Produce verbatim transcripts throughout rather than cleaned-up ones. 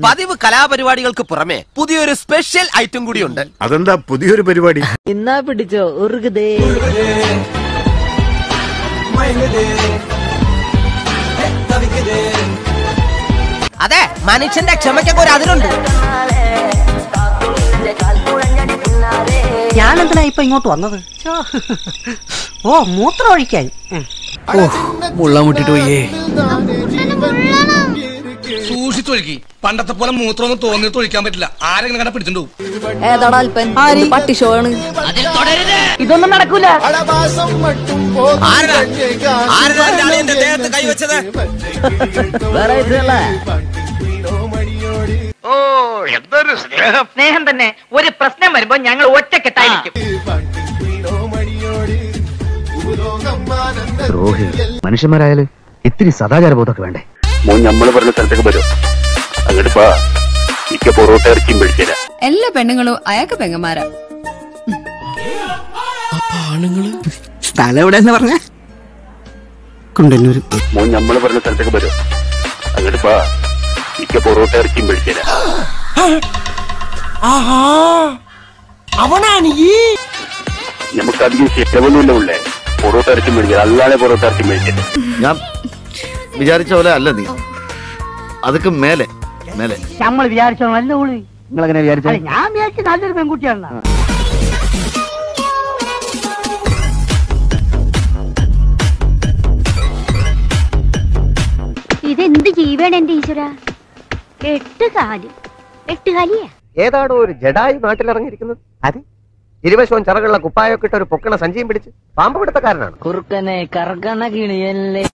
പതിവ് കലാപരിപാടികൾക്ക് പുറമെ പുതിയൊരു സ്പെഷ്യൽ ഐറ്റം കൂടിയുണ്ട്. അതെന്താ പുതിയൊരു പരിപാടി? ഇന്നാ പിടിച്ചോ ഉറുകുതേ. അതെ, മനുഷ്യന്റെ ക്ഷമയ്ക്കൊക്കെ ഒരു അതിരുണ്ട്. ഞാനെന്തിനാ ഇപ്പൊ ഇങ്ങോട്ട് വന്നത്? ഓ, മൂത്രം ഒഴിക്കാൻ. മുള്ളാൻ മുട്ടിട്ട് പോയേ. സൂക്ഷിച്ചൊഴുക്കി. പണ്ടത്തെ പോലെ മൂത്രമൊന്നും തോന്നിയിട്ട് ഒഴിക്കാൻ പറ്റില്ല. ആരെങ്കിലും കണ്ട പിടിച്ചിട്ടു. ഏതാടാ അല്പൻ? പട്ടി ഷോ ആണ്. ഇതൊന്നും നടക്കൂല. കൈവച്ചത് ഓ, എന്തൊരു സ്നേഹം. സ്നേഹം തന്നെ. ഒരു പ്രശ്നം വരുമ്പോ ഞങ്ങൾ ഒറ്റക്കെട്ടായിരിക്കും. മനുഷ്യന്മാരായാലും ഇത്തിരി സദാചാര ബോധമൊക്കെ വേണ്ടേ? മോൻ നമ്മള് പറഞ്ഞ സ്ഥലത്തേക്ക് വരും. അങ്ങോട്ട് പൊറോട്ട ഇറച്ചിയും പിടിച്ചില്ല. എല്ലാ പെണ്ണുങ്ങളും അയാൾക്ക് പെങ്ങന്മാരാ. സ്ഥലം എവിടെയെന്ന് പറഞ്ഞ കൊണ്ടന്നൂര്. മോൻ നമ്മള് പറഞ്ഞ സ്ഥലത്തേക്ക് വരും. അങ്ങോട്ട് പൊറോട്ട ഇറച്ചിയും പിടിച്ചില്ല. അവനാണ് ഈ നമുക്കധികം ശിക്ഷമൊന്നുമില്ല ഉള്ളേ. പൊറോട്ട ഇറച്ചിയും പിടിച്ചില്ല. അല്ലാതെ പൊറോട്ട ഇറച്ചിയും പിടിച്ചില്ല. ഞാൻ വിചാരിച്ച പോലെ അല്ല നീ. അതൊക്കെ മേലെ മേലെ നമ്മൾ വിചാരിച്ചോ നല്ല ഉള്ളി. നിങ്ങളെങ്ങനെ വിചാരിച്ച? ഞാൻ വിചാരിച്ച നല്ലൊരു പെൺകുട്ടിയാണ്. ഇതെന്ത് ജീവയാണ് എന്റെ ഈശ്വര? എട്ട് കാലി എട്ട് കാലിയാ. ഏതാണോ ഒരു ജഡായി നാട്ടിലിറങ്ങിയിരിക്കുന്നത്? അത് ഇരുവശവും ചിറകുള്ള കുപ്പായൊക്കെ ഇട്ട് ഒരു പൊക്കണ സഞ്ചിയും പിടിച്ച് പാമ്പ് പിടുത്തക്കാരനാണ്. കുറുക്കനെ കറക്കണ കിണിയല്ലേ.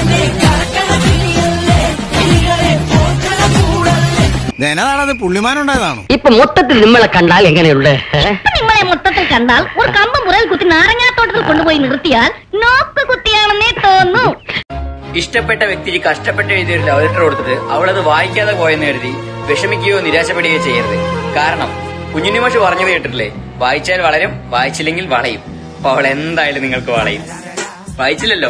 പുള്ളിമാനുണ്ടായതാണോ? ഇപ്പൊ മൊത്തത്തിൽ നിങ്ങളെ കണ്ടാൽ എങ്ങനെയുണ്ട്? നിങ്ങളെ മൊത്തത്തിൽ കണ്ടാൽ ഒരു കമ്പ് മുറൽ കുത്തി നാരങ്ങാത്തോട്ടത്തിൽ കൊണ്ടുപോയി നിർത്തിയാൽ നോക്ക് കുത്തിയാണെന്നേ തോന്നൂ. ഇഷ്ടപ്പെട്ട വ്യക്തിക്ക് കഷ്ടപ്പെട്ട് എഴുതിയ ഒരു ലവ് ലെറ്റർ കൊടുത്തിട്ട് അവളത് വായിക്കാതെ പോയെന്ന് കരുതി വിഷമിക്കുകയോ നിരാശപ്പെടുകയോ ചെയ്യരുത്. കാരണം കുഞ്ഞുണ്ണിമാഷ് പറഞ്ഞത് കേട്ടിട്ടില്ലേ, വായിച്ചാൽ വളരും, വായിച്ചില്ലെങ്കിൽ വളയും. അപ്പൊ അവൾ എന്തായാലും നിങ്ങൾക്ക് വളയും. വായിച്ചില്ലല്ലോ.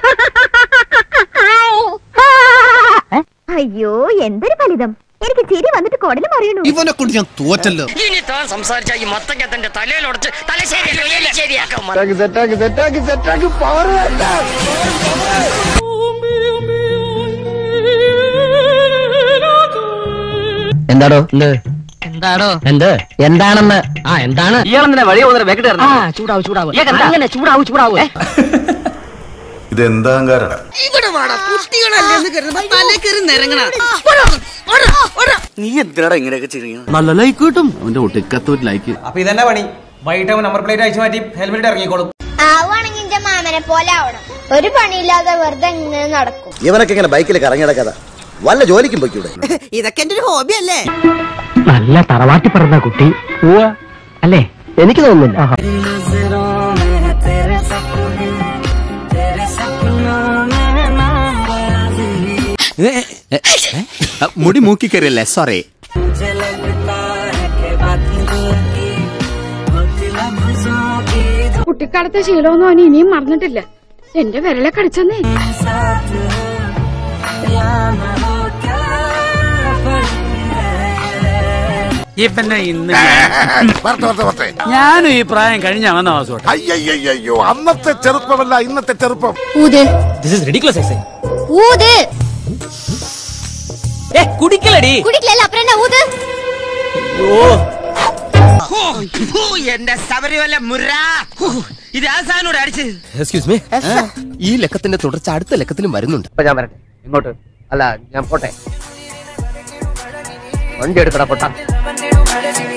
അയ്യോ, എന്തൊരു ഫലിതം. എനിക്ക് ചിരി വന്നിട്ട് കൊടലും അറിയണു. ഇവനെ കൊണ്ട് ഞാൻ തോറ്റല്ലോ. ഇനി താൻ സംസാരിച്ച ഈ മത്തക്കത്തിന്റെ തലയിലൊടച്ച് തലശ്ശേരിയാക്കാം. എന്താടോ? എന്താടോ? എന്ത് എന്താണെന്ന്? ആ എന്താണ്? ഇയാളെന്തിനാ വഴി പോകുന്ന വെക്കട്ടെ? ചൂടാവും ചൂടാവും അങ്ങനെ ചൂടാവും ചൂടാവും. ഇതെന്താ കാരണം? നീ എന്തിനാടാ ഇങ്ങനെയൊക്കെ ചെയ്യുന്നത്? നല്ല ലൈക്ക് കിട്ടും. അവന്റെ ഒട്ടിക്കത്തൊരു ലൈക്ക്. അപ്പൊ ഇതന്നെ പണി. വൈകിട്ട് നമ്പർ പ്ലേറ്റ് അയച്ചു മാറ്റി ഹെൽമെറ്റ് ഇറങ്ങിക്കോളും. ആവുകയാണെങ്കിൽ എന്റെ മാമനെ പോലെ ആവണം. ഒരു പണിയില്ലാതെ വെറുതെ ഇങ്ങനെ നടക്കും. ഇവനൊക്കെ ഇങ്ങനെ ബൈക്കിൽ കറങ്ങി നടക്കാതെ വല്ല ജോലിക്കും പോയിക്കൂടെ? ഇതൊക്കെ എന്റെ ഒരു ഹോബി അല്ലേ? നല്ല തറവാട്ടി പറഞ്ഞ കുട്ടി അല്ലേ? എനിക്ക് തോന്നുന്നില്ല. മുടി മൂക്കിക്കറിയല്ലേ? സോറി. കുട്ടിക്കാലത്തെ ശീലമൊന്നും അവന് ഇനിയും മറന്നിട്ടില്ല. എന്റെ വിരലെ കടിച്ചെന്നേ. ഇപ്പന്നെ ഇന്ന് ഞാനും ഈ പ്രായം കഴിഞ്ഞ വന്ന വാസോട്ടെ. അയ്യോ, അന്നത്തെ ചെറുപ്പമല്ല ഇന്നത്തെ ചെറുപ്പം. കുടിക്കലടി എന്റെ ശബരിമല മുര. ഇത് ആസാനോട് അടിച്ച്. എക്സ്ക്യൂസ് മീ, ഈ ലക്കത്തിന്റെ തുടർച്ച അടുത്ത ലക്കത്തിലും വരുന്നുണ്ട്. ഇപ്പൊ ഞാൻ വരട്ടെ. ഇങ്ങോട്ട് അല്ല, ഞാൻ പോട്ടെ. വണ്ടി എടുക്കടാ പൊട്ടാ.